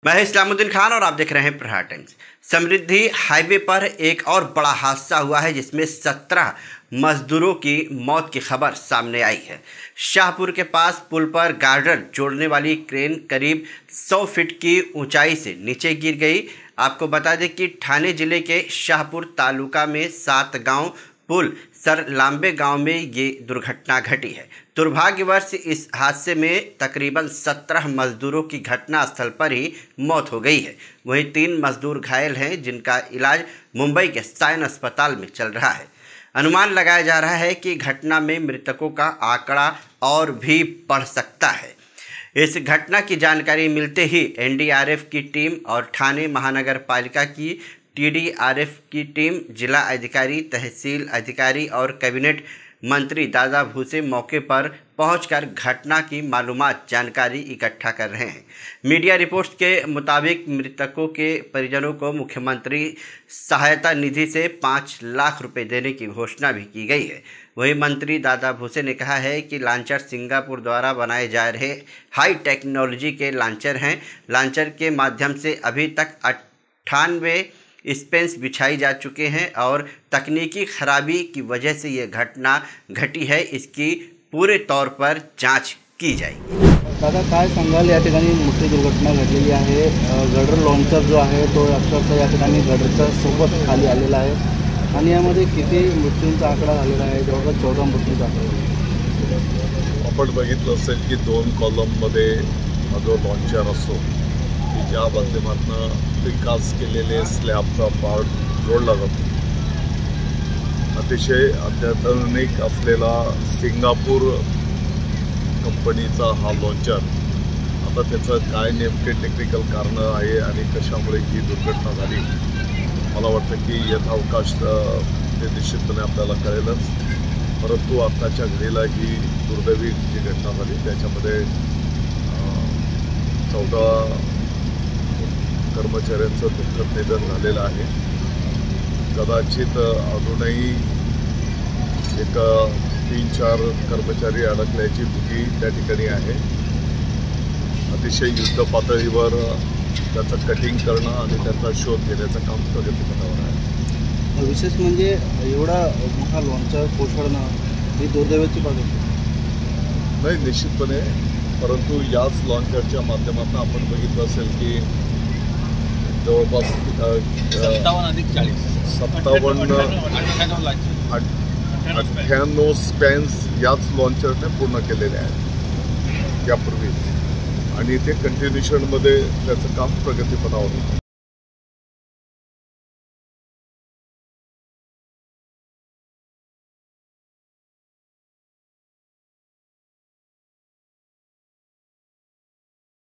मैं इस्लामुद्दीन खान और आप देख रहे हैं प्रहार टाइम्स। समृद्धि हाईवे पर एक और बड़ा हादसा हुआ है जिसमें 17 मजदूरों की मौत की खबर सामने आई है। शाहपुर के पास पुल पर गार्डर जोड़ने वाली क्रेन करीब 100 फीट की ऊंचाई से नीचे गिर गई। आपको बता दें कि ठाणे जिले के शाहपुर तालुका में 7 गांव पुल सरलांबे गांव में ये दुर्घटना घटी है। दुर्भाग्यवश इस हादसे में तकरीबन 17 मजदूरों की घटनास्थल पर ही मौत हो गई है। वहीं 3 मजदूर घायल हैं जिनका इलाज मुंबई के सायन अस्पताल में चल रहा है। अनुमान लगाया जा रहा है कि घटना में मृतकों का आंकड़ा और भी बढ़ सकता है। इस घटना की जानकारी मिलते ही एनडीआरएफ की टीम और ठाणे महानगर पालिका की टीडीआरएफ की टीम, जिला अधिकारी, तहसील अधिकारी और कैबिनेट मंत्री दादा भूसे मौके पर पहुंचकर घटना की मालूमात जानकारी इकट्ठा कर रहे हैं। मीडिया रिपोर्ट्स के मुताबिक मृतकों के परिजनों को मुख्यमंत्री सहायता निधि से 5 लाख रुपए देने की घोषणा भी की गई है। वहीं मंत्री दादा भूसे ने कहा है कि लॉन्चर सिंगापुर द्वारा बनाए जा रहे हाई टेक्नोलॉजी के लॉन्चर हैं। लॉन्चर के माध्यम से अभी तक 98 स्पेंस बिछाई जा चुके हैं और तकनीकी खराबी की वजह से ये घटना घटी है। इसकी पूरे तौर पर जांच की जाएगी। दादा काय सांगाल, या ठिकाणी मोठी दुर्घटना घडलेली आहे। गडर लॉन्चर जो आहे तो अक्षरशः या ठिकाणी गडरच्या सोबत खाली आलेला आहे आणि यामध्ये किती मृत्यूंचा आकडा झालेला आहे? जवळपास 14 मृत्यूचा आकडा। आपण बघितलं असेल की 2 कॉलममध्ये जो लॉन्चर असतो ज्या माध्यमातून विकास केलेले स्लॅबचा पार्ट जोडला जातो, अतिशय अत्याधुनिक असलेला सिंगापूर कंपनीचा हा लॉन्चर, आता त्याचं काय नेमके टेक्निकल कारणं आहे आणि कशामुळे ही दुर्घटना झाली, मला वाटतं की यथावकाश ते निश्चितपणे आपल्याला कळेलच। परंतु आताच्या घडीला ही दुर्दैवी जी घटना झाली त्याच्यामध्ये 14 कर्मचाऱ्यांचं दुःखद निधन झालेलं आहे। कदाचित अजूनही एक 3-4 कर्मचारी अडकल्याची भीती त्या ठिकाणी आहे। अतिशय युद्ध पातळीवर त्याचं कटिंग करणं आणि त्याचा शोध घेण्याचं काम प्रगतीपथावर आहे। विशेष म्हणजे एवढा मोठा लॉन्चर कोसळणं ही दुर्दैवाची बाब आहे। नाही, निश्चितपणे, परंतु याच लॉन्चरच्या माध्यमातून आपण बघितलं असेल की जवळपास 98 स्पॅन्स याच लॉन्चरने पूर्ण केलेले आहेत यापूर्वीच, आणि ते कंटिन्युएशनमध्ये त्याचं काम प्रगतीपथावर होतं।